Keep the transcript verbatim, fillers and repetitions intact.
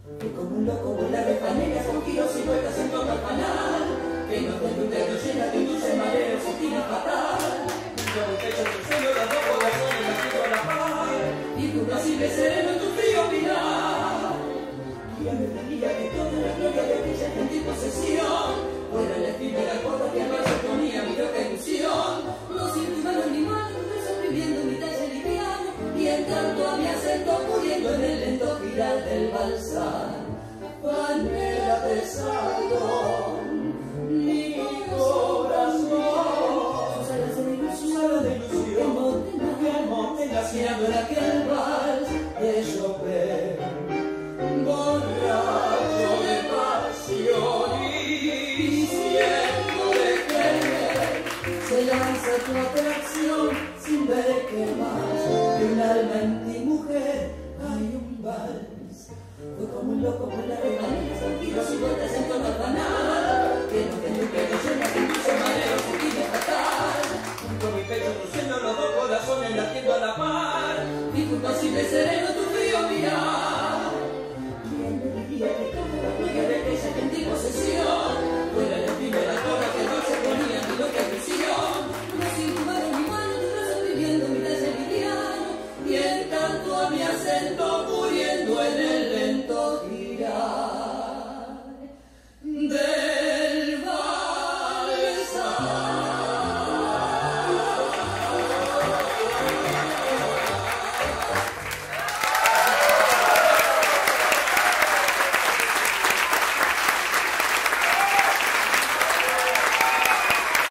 Que como un loco vuela de panelas con giros y vueltas en torno al canal, que no te integro llena de dulce mareo sin fin fatal. Yo mi pecho tu sueño, los dos corazones latiendo a la par, y tu brasible sereno en tu frío pinar. Y a medida que toda la gloria de aquella gentil posesión fuera la efímera copa que al valle ponía mi loca ilusión. No siento mano ni mano, resolviendo mi talle liviano, y en tanto a mi acento pudiendo en el lento girar del balsar. Panera de salón, mi corazón, sus alas de ilusión, de ilusión, que monten haciendo en aquel vals de Chopin, borracho de pasión y siendo de querer, se lanza tu atracción sin ver que más de un alma en ti, mujer, hay un vals. Fue como un loco por la remanera, con giros y vueltas en torno al canal, que no tengo que llena de dulce mareo sin fin fatal. Junto a mi pecho cruciendo los dos corazones latiendo a la par, mi culpa simple sereno